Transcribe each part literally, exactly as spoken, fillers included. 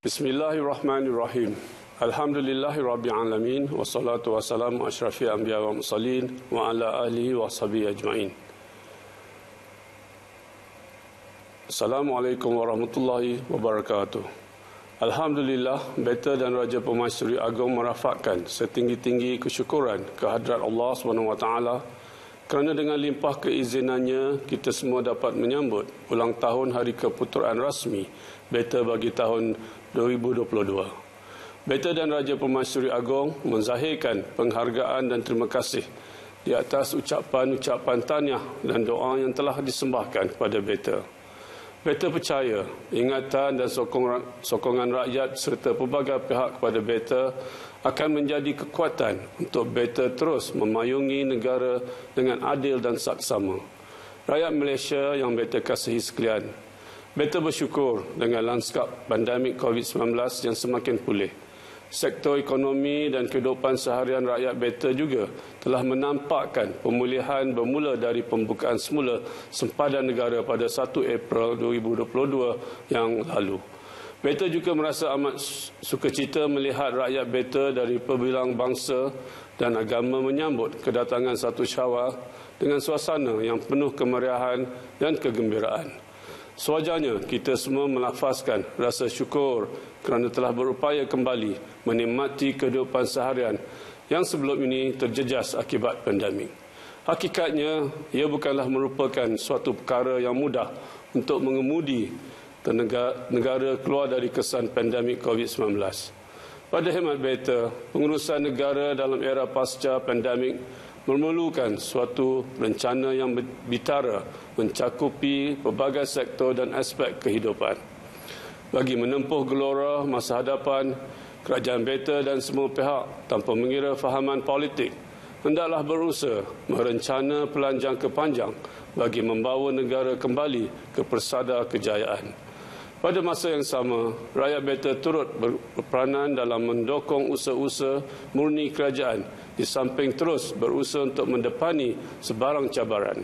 Bismillahirrahmanirrahim. Alhamdulillahirabbil alamin wassalatu wassalamu asyrafil anbiya wa mursalin wa ala alihi wa sahbihi ajmain. Assalamualaikum warahmatullahi wabarakatuh. Alhamdulillah, Beta dan Raja Pemaisuri Agong merafakkan setinggi-tinggi kesyukuran kehadrat Allah subhanahu wa taala kerana dengan limpah keizinannya kita semua dapat menyambut ulang tahun hari keputeraan rasmi Beta bagi tahun dua ribu dua puluh dua. Beta dan Raja Pemaisuri Agong menzahirkan penghargaan dan terima kasih di atas ucapan-ucapan tahniah dan doa yang telah disembahkan kepada Beta. Beta percaya ingatan dan sokongan, sokongan rakyat serta pelbagai pihak kepada Beta akan menjadi kekuatan untuk Beta terus memayungi negara dengan adil dan saksama. Rakyat Malaysia yang Beta kasihi sekalian, Beta bersyukur dengan lanskap pandemik covid sembilan belas yang semakin pulih. Sektor ekonomi dan kehidupan seharian rakyat Beta juga telah menampakkan pemulihan bermula dari pembukaan semula sempadan negara pada satu April dua ribu dua puluh dua yang lalu. Beta juga merasa amat sukacita melihat rakyat Beta dari pelbagai bangsa dan agama menyambut kedatangan satu Syawal dengan suasana yang penuh kemeriahan dan kegembiraan. Sewajarnya kita semua melafazkan rasa syukur kerana telah berupaya kembali menikmati kehidupan seharian yang sebelum ini terjejas akibat pandemik. Hakikatnya, ia bukanlah merupakan suatu perkara yang mudah untuk mengemudi negara keluar dari kesan pandemik covid sembilan belas. Pada khidmat Beta, pengurusan negara dalam era pasca pandemik memerlukan suatu rencana yang bitara mencakupi pelbagai sektor dan aspek kehidupan. Bagi menempuh gelora masa hadapan, kerajaan Beta dan semua pihak tanpa mengira fahaman politik hendaklah berusaha merencana pelan jangka panjang bagi membawa negara kembali ke persada kejayaan. Pada masa yang sama, rakyat Beta turut berperanan dalam mendukung usaha-usaha murni kerajaan di samping terus berusaha untuk mendepani sebarang cabaran.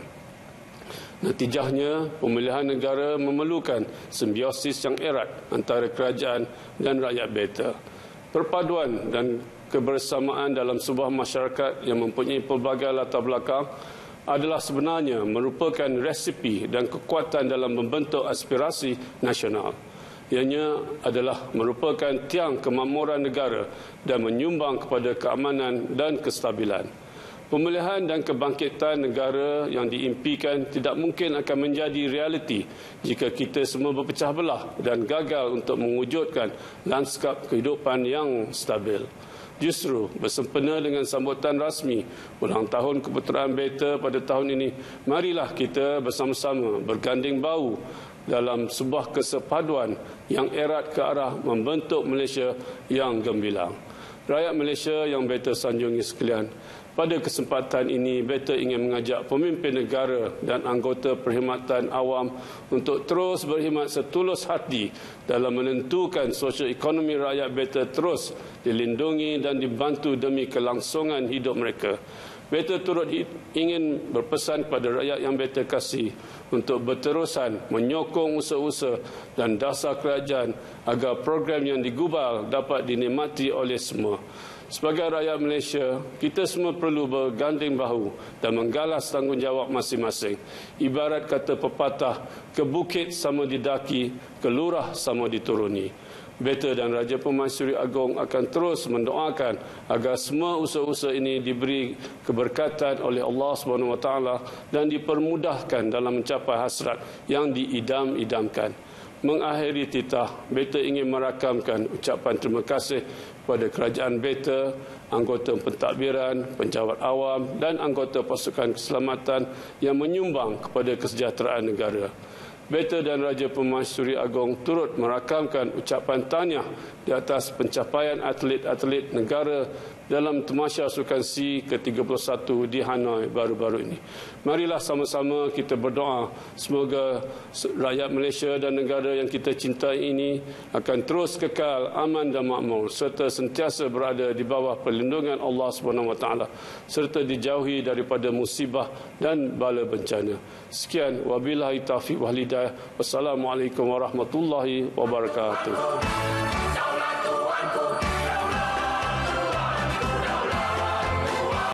Natijahnya, pemulihan negara memerlukan simbiosis yang erat antara kerajaan dan rakyat Beta. Perpaduan dan kebersamaan dalam sebuah masyarakat yang mempunyai pelbagai latar belakang adalah sebenarnya merupakan resipi dan kekuatan dalam membentuk aspirasi nasional. Ianya adalah merupakan tiang kemakmuran negara dan menyumbang kepada keamanan dan kestabilan. Pemulihan dan kebangkitan negara yang diimpikan tidak mungkin akan menjadi realiti jika kita semua berpecah belah dan gagal untuk mewujudkan lanskap kehidupan yang stabil. Justru bersempena dengan sambutan rasmi ulang tahun keputeraan Beta pada tahun ini, marilah kita bersama-sama berganding bahu dalam sebuah kesepaduan yang erat ke arah membentuk Malaysia yang gemilang. Rakyat Malaysia yang Beta sanjungi sekalian, pada kesempatan ini Beta ingin mengajak pemimpin negara dan anggota perkhidmatan awam untuk terus berkhidmat setulus hati dalam menentukan sosioekonomi rakyat Beta terus dilindungi dan dibantu demi kelangsungan hidup mereka. Beta turut ingin berpesan kepada rakyat yang Beta kasih untuk berterusan menyokong usaha-usaha dan dasar kerajaan agar program yang digubal dapat dinikmati oleh semua. Sebagai rakyat Malaysia, kita semua perlu berganding bahu dan menggalas tanggungjawab masing-masing. Ibarat kata pepatah, ke bukit sama didaki, ke lurah sama dituruni. Beta dan Raja Pemaisuri Agong akan terus mendoakan agar semua usaha-usaha ini diberi keberkatan oleh Allah subhanahu wa taala dan dipermudahkan dalam mencapai hasrat yang diidam-idamkan. Mengakhiri titah, Beta ingin merakamkan ucapan terima kasih kepada kerajaan Beta, anggota pentadbiran, penjawat awam dan anggota pasukan keselamatan yang menyumbang kepada kesejahteraan negara. Beta dan Raja Pemaisuri Agong turut merakamkan ucapan tahniah di atas pencapaian atlet-atlet negara dalam Tamasya Sukan SEA ke tiga puluh satu di Hanoi baru-baru ini. Marilah sama-sama kita berdoa semoga rakyat Malaysia dan negara yang kita cintai ini akan terus kekal aman dan makmur serta sentiasa berada di bawah perlindungan Allah Subhanahu Wa Taala serta dijauhi daripada musibah dan bala bencana. Sekian, wabillahi taufiq wal hidayah. Wassalamualaikum warahmatullahi wabarakatuh.